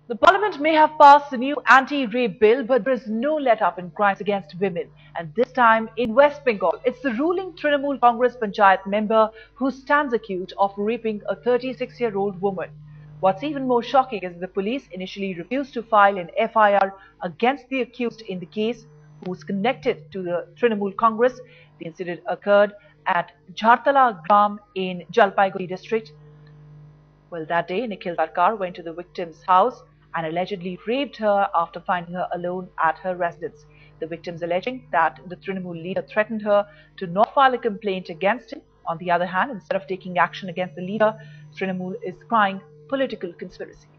The Parliament may have passed a new anti-rape bill, but there is no let-up in crimes against women. And this time in West Bengal, it's the ruling Trinamool Congress panchayat member who stands accused of raping a 36-year-old woman. What's even more shocking is the police initially refused to file an FIR against the accused in the case, who is connected to the Trinamool Congress. The incident occurred at Jhartala Gram in Jalpaiguri district. Well, that day, Nikhil Sarkar went to the victim's house and allegedly raped her after finding her alone at her residence. The victims alleging that the Trinamool leader threatened her to not file a complaint against him. On the other hand, instead of taking action against the leader, Trinamool is crying political conspiracy.